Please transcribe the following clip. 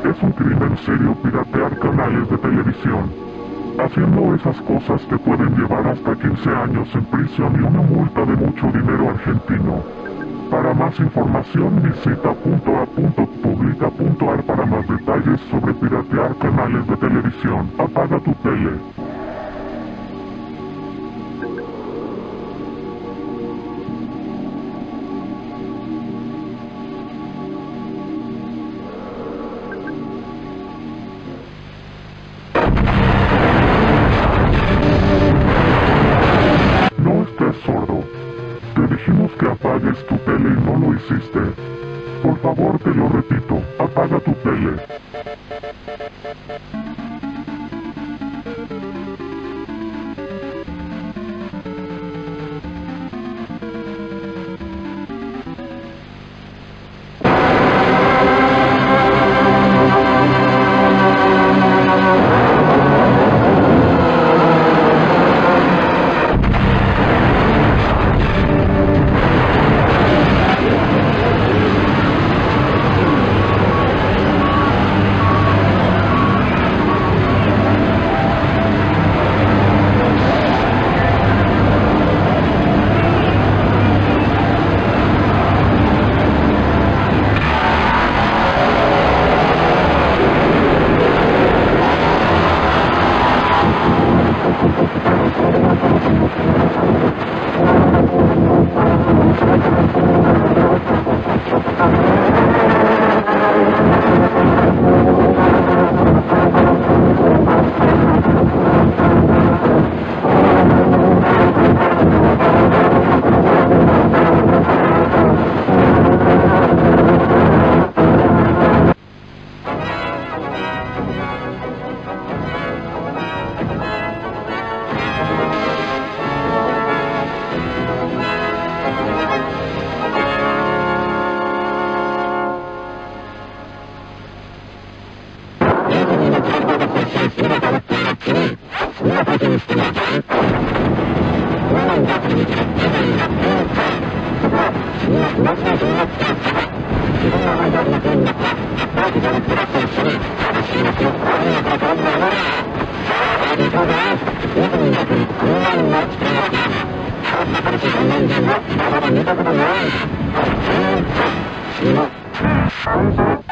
Es un crimen serio piratear canales de televisión. Haciendo esas cosas te pueden llevar hasta 15 años en prisión y una multa de mucho dinero argentino. Para más información visita .a.publica.ar para más detalles sobre piratear canales de televisión. Apaga tu tele. No estés sordo. Te dijimos que apagues tu tele y no lo hiciste. Por favor, te lo repito, apaga tu tele. Thank you.